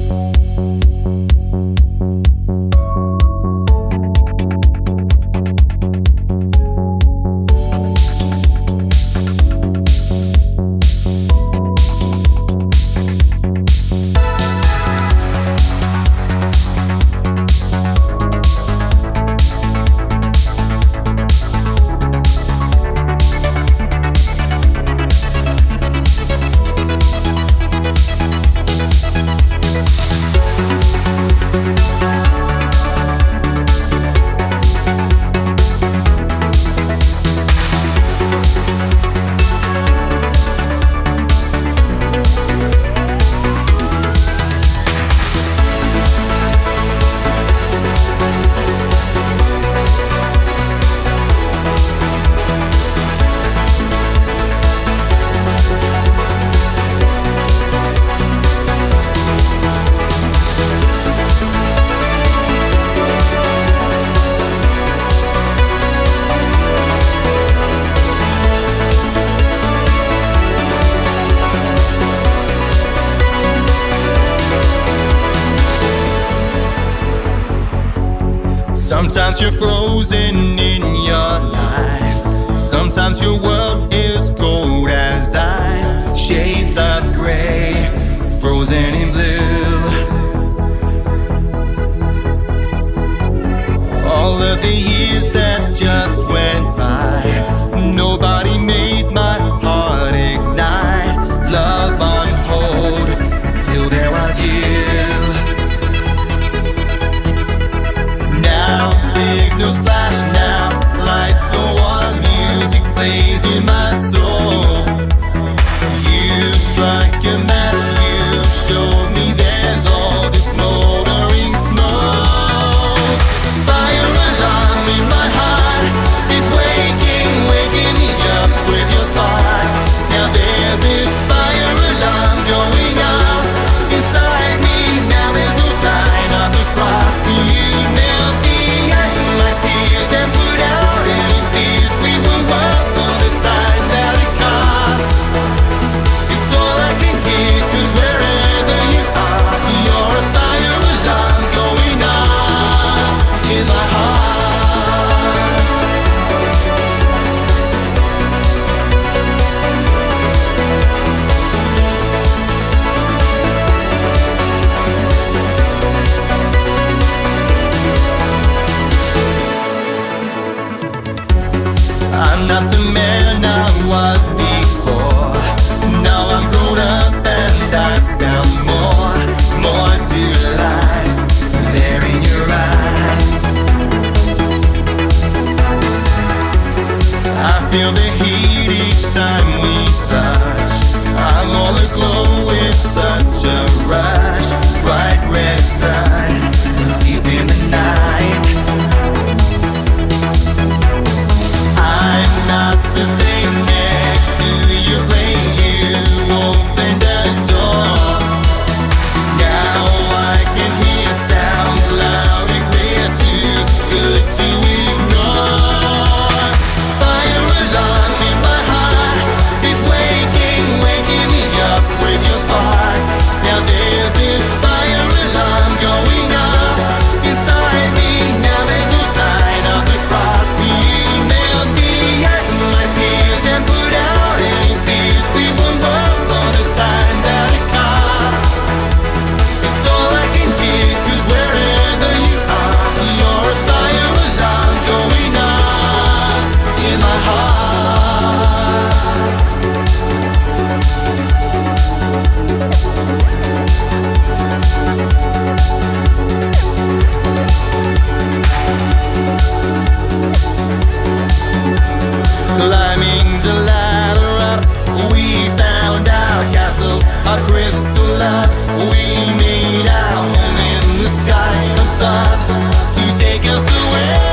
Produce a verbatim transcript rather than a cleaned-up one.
Sometimes you're frozen in your life. Sometimes your world is cold as ice. Shades of gray, frozen in blue. All of the years that just went by, nobody made my heart ignite. Love on hold till there was you. Now signals flash, now lights go on, music plays in my soul. You strike a match, you showed me there's all this smoldering smoke. Fire alarm in my heart is waking, waking me up with your spark. Now there's this fire alarm going off inside me. Now there's no sign of the frost. You melt the ice in my tears and put out any fears we were worth all the time that it cost. It's all I can get, 'cause wherever you are, you're a fire alarm going off in my heart. I'm not the man I was before. Now I'm grown up and I've found more, more to life there in your eyes. I feel the heat each time we touch. I'm all aglow with such a rush. Bright red sun, deep in the night. I'm not the same next to your flame. You opened a door. Now I can hear sounds loud and clear, too good to ignore. Fire alarm in my heart is waking, waking me up with your spark. Now there's this fire alarm going off inside me. Now there's no sign of the frost. You melt the ice in my tears and put out any fears we were worth all the time that it cost. It's all I can get, 'cause wherever you are, you're a fire alarm going off in my heart. Climbing the ladder up, we found our castle, our crystal love. We made our home in the sky above to take us away.